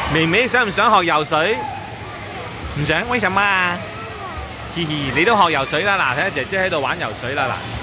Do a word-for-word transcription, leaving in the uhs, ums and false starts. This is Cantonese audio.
妹妹想唔想學游水？唔想，為什麼啊？嘻嘻，你都學游水啦！嗱，睇下姐姐喺度玩游水啦嗱。